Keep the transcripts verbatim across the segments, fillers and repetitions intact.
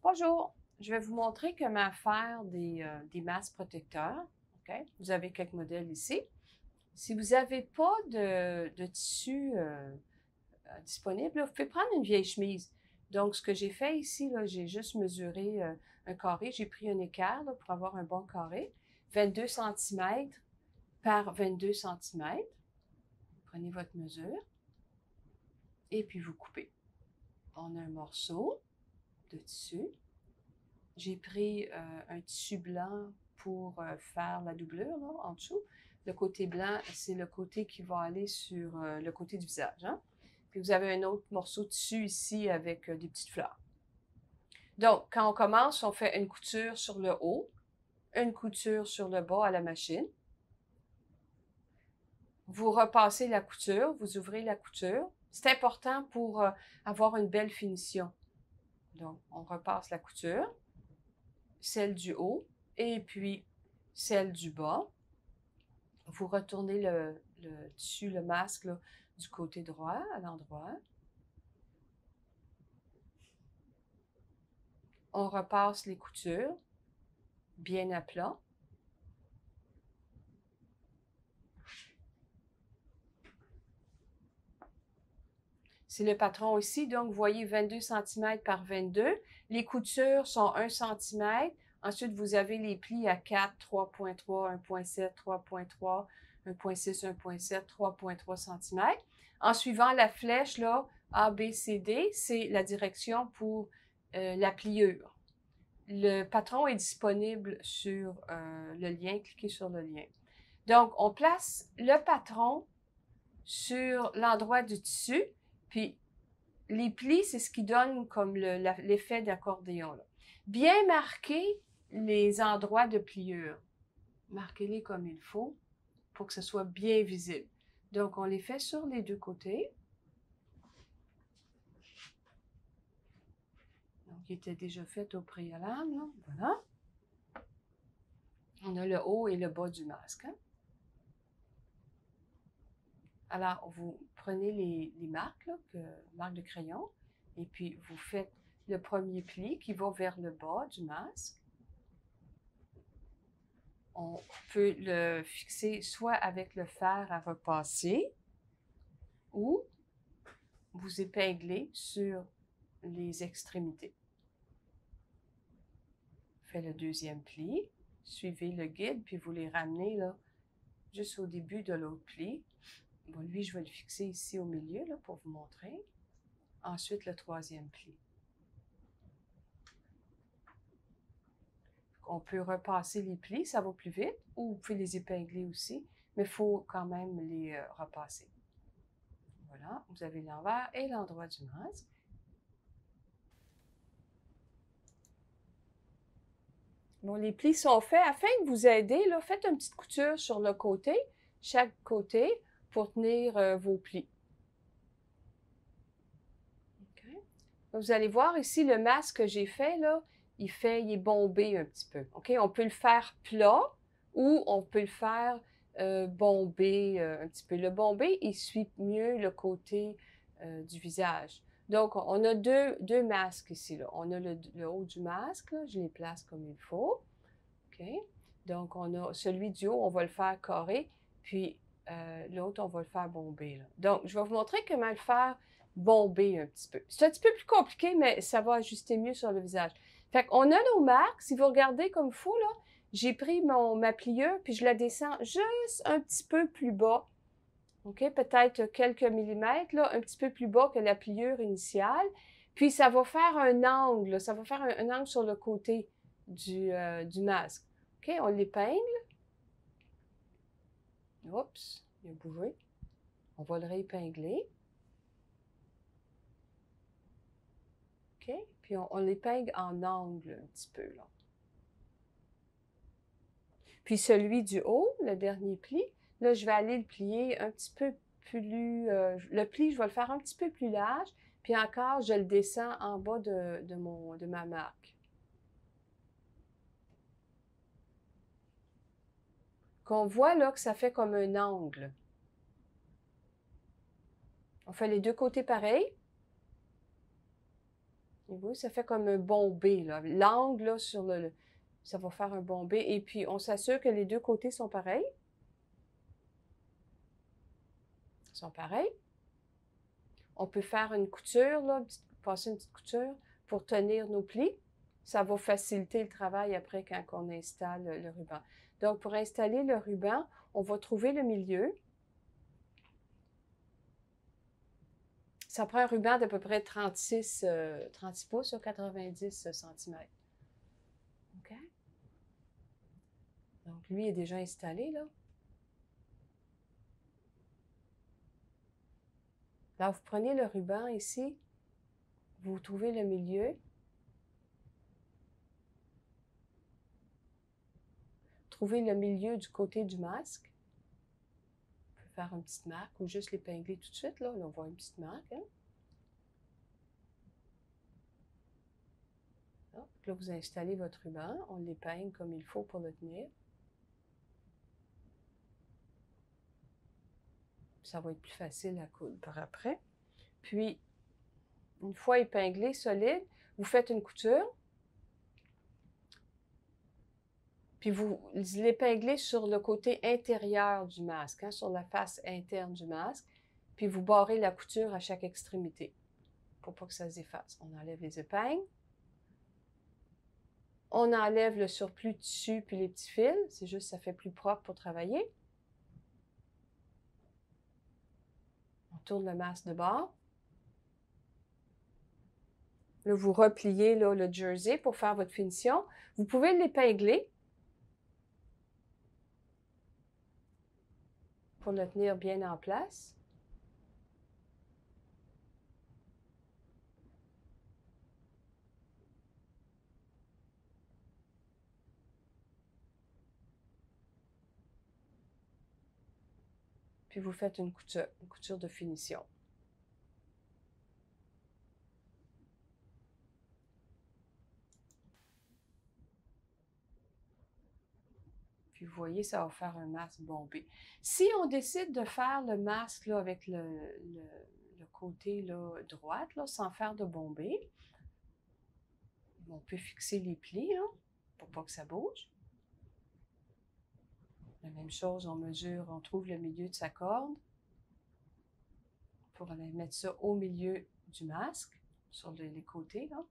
Bonjour, je vais vous montrer comment faire des, euh, des masques protecteurs. Okay? Vous avez quelques modèles ici. Si vous n'avez pas de, de tissu euh, euh, disponible, là, vous pouvez prendre une vieille chemise. Donc, ce que j'ai fait ici, j'ai juste mesuré euh, un carré. J'ai pris un équerre là, pour avoir un bon carré. vingt-deux centimètres par vingt-deux centimètres. Prenez votre mesure et puis vous coupez. On a un morceau de tissu. J'ai pris euh, un tissu blanc pour euh, faire la doublure là, en dessous. Le côté blanc, c'est le côté qui va aller sur euh, le côté du visage. Hein? Puis vous avez un autre morceau de tissu ici avec euh, des petites fleurs. Donc, quand on commence, on fait une couture sur le haut, une couture sur le bas à la machine. Vous repassez la couture, vous ouvrez la couture. C'est important pour euh, avoir une belle finition. Donc, on repasse la couture, celle du haut, et puis celle du bas. Vous retournez le, le tissu, le masque, là, du côté droit, à l'endroit. On repasse les coutures, bien à plat. C'est le patron ici, donc vous voyez vingt-deux centimètres par vingt-deux. Les coutures sont un centimètre. Ensuite, vous avez les plis à quatre, trois virgule trois, un virgule sept, trois virgule trois, un virgule six, un virgule sept, trois virgule trois centimètres. En suivant la flèche, là, A, B, C, D, c'est la direction pour euh, la pliure. Le patron est disponible sur euh, le lien. Cliquez sur le lien. Donc, on place le patron sur l'endroit du tissu, puis les plis, c'est ce qui donne comme l'effet d'accordéon. Bien marquer les endroits de pliure. Marquez-les comme il faut pour que ce soit bien visible. Donc, on les fait sur les deux côtés. Donc, il était déjà fait au préalable. Là. Voilà. On a le haut et le bas du masque. Hein? Alors, vous prenez les, les marques, là, que, marques de crayon, et puis vous faites le premier pli qui va vers le bas du masque. On peut le fixer soit avec le fer à repasser ou vous épingler sur les extrémités. Faites le deuxième pli, suivez le guide, puis vous les ramenez là, juste au début de l'autre pli. Bon, lui, je vais le fixer ici au milieu là, pour vous montrer. Ensuite, le troisième pli. On peut repasser les plis, ça va plus vite, ou vous pouvez les épingler aussi, mais il faut quand même les euh, repasser. Voilà, vous avez l'envers et l'endroit du masque. Bon, les plis sont faits. Afin de vous aider, là, faites une petite couture sur le côté, chaque côté, pour tenir euh, vos plis. Okay. Vous allez voir ici, le masque que j'ai fait, là, il fait, il est bombé un petit peu. OK? On peut le faire plat ou on peut le faire euh, bombé euh, un petit peu. Le bombé, il suit mieux le côté euh, du visage. Donc, on a deux, deux masques ici. Là. On a le, le haut du masque, là, je les place comme il faut. OK? Donc, on a celui du haut, on va le faire carré, puis euh, l'autre, on va le faire bombé. Là. Donc, je vais vous montrer comment le faire bomber un petit peu. C'est un petit peu plus compliqué, mais ça va ajuster mieux sur le visage. Fait qu'on a nos marques. Si vous regardez comme il faut, là, j'ai pris mon, ma pliure, puis je la descends juste un petit peu plus bas. OK? Peut-être quelques millimètres, là, un petit peu plus bas que la pliure initiale. Puis, ça va faire un angle. Là, ça va faire un, un angle sur le côté du, euh, du masque. OK? On l'épingle. Oups, il a bougé. On va le réépingler. OK? Puis on, on l'épingle en angle un petit peu, là. Puis celui du haut, le dernier pli, là, je vais aller le plier un petit peu plus... Euh, le pli, je vais le faire un petit peu plus large. Puis encore, je le descends en bas de, de, mon, de ma marque. Qu'on voit là que ça fait comme un angle. On fait les deux côtés pareils. Et vous, ça fait comme un bombé, là. L'angle, là, sur le, le- ça va faire un bombé. Et puis, on s'assure que les deux côtés sont pareils. Sont pareils. On peut faire une couture, là, passer une petite couture pour tenir nos plis. Ça va faciliter le travail après quand on installe le ruban. Donc, pour installer le ruban, on va trouver le milieu. Ça prend un ruban d'à peu près trente-six, euh, trente-six pouces, quatre-vingt-dix centimètres. OK? Donc, lui est déjà installé, là. Là, vous prenez le ruban ici, vous trouvez le milieu. Trouvez le milieu du côté du masque. On peut faire une petite marque ou juste l'épingler tout de suite, là. Là, on voit une petite marque, hein? Donc, là, vous installez votre ruban, on l'épingle comme il faut pour le tenir. Ça va être plus facile à coudre par après. Puis, une fois épinglé, solide, vous faites une couture. Puis vous l'épinglez sur le côté intérieur du masque, hein, sur la face interne du masque. Puis vous barrez la couture à chaque extrémité pour pas que ça s'efface. On enlève les épingles. On enlève le surplus de tissu puis les petits fils. C'est juste ça fait plus propre pour travailler. On tourne le masque de bord. Là, vous repliez là, le jersey pour faire votre finition. Vous pouvez l'épingler pour le tenir bien en place. Puis vous faites une couture, une couture de finition. Puis vous voyez, ça va faire un masque bombé. Si on décide de faire le masque là, avec le, le, le côté là, droite, là, sans faire de bombé, on peut fixer les plis là, pour pas que ça bouge. La même chose, on mesure, on trouve le milieu de sa corde pour aller mettre ça au milieu du masque, sur les, les côtés. Là.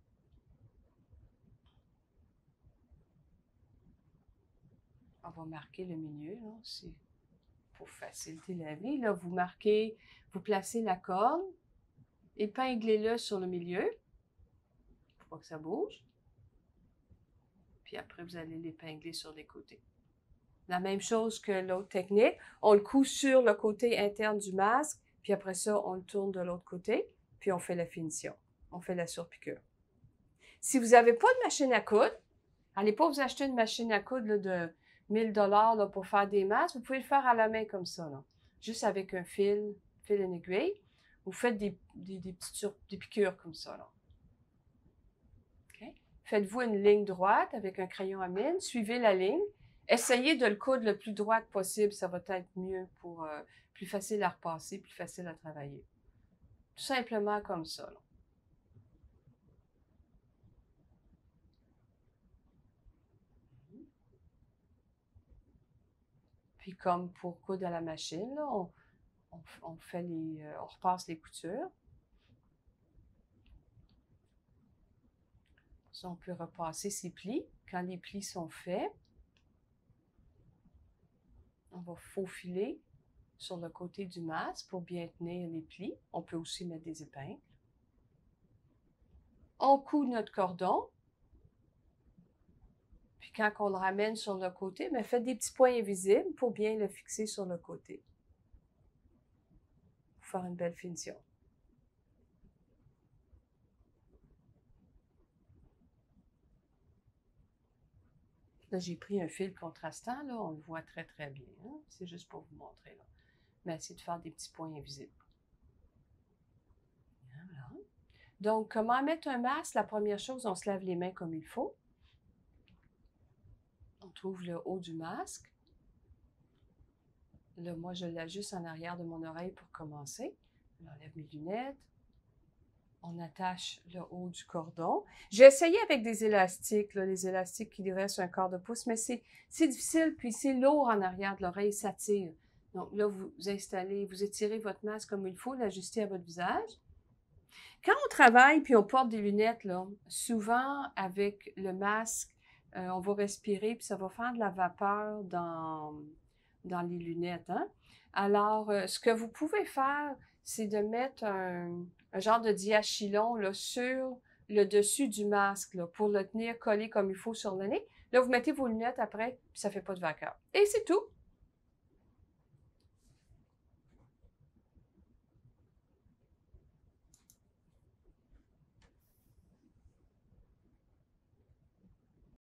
On va marquer le milieu, c'est pour faciliter la vie. Là, vous marquez, vous placez la corde, épinglez-le sur le milieu, pour pas que ça bouge. Puis après, vous allez l'épingler sur les côtés. La même chose que l'autre technique, on le coud sur le côté interne du masque, puis après ça, on le tourne de l'autre côté, puis on fait la finition. On fait la surpiqûre. Si vous n'avez pas de machine à coudre, allez pas vous acheter une machine à coudre là, de mille dollars pour faire des masques, vous pouvez le faire à la main comme ça, là. Juste avec un fil, fil et une aiguille. Vous faites des, des, des petites sur, des piqûres comme ça, là. Okay? Faites-vous une ligne droite avec un crayon à mine, suivez la ligne. Essayez de le coudre le plus droite possible, ça va être mieux pour euh, plus facile à repasser, plus facile à travailler. Tout simplement comme ça, là. Puis comme pour coudre à la machine, là, on, on, on fait les, euh, on repasse les coutures. Ça, on peut repasser ses plis. Quand les plis sont faits, on va faufiler sur le côté du masque pour bien tenir les plis. On peut aussi mettre des épingles. On coud notre cordon. Puis quand on le ramène sur le côté, bien, faites des petits points invisibles pour bien le fixer sur le côté. Pour faire une belle finition. Là, j'ai pris un fil contrastant, là, on le voit très très bien. Hein? C'est juste pour vous montrer. Là. Mais essayez de faire des petits points invisibles. Voilà. Donc, comment mettre un masque? La première chose, on se lave les mains comme il faut. On trouve le haut du masque. Là, moi, je l'ajuste en arrière de mon oreille pour commencer. J'enlève mes lunettes. on attache le haut du cordon. J'ai essayé avec des élastiques, là, les élastiques qui restent un quart de pouce, mais c'est difficile, puis c'est lourd en arrière de l'oreille, ça tire. Donc là, vous installez, vous étirez votre masque comme il faut, l'ajustez à votre visage. Quand on travaille puis on porte des lunettes, là, souvent avec le masque, euh, on va respirer puis ça va faire de la vapeur dans, dans les lunettes. Hein? Alors, euh, ce que vous pouvez faire, c'est de mettre un, un genre de diachylon là, sur le dessus du masque là, pour le tenir collé comme il faut sur le nez. Là, vous mettez vos lunettes après, puis ça fait pas de vapeur. Et c'est tout.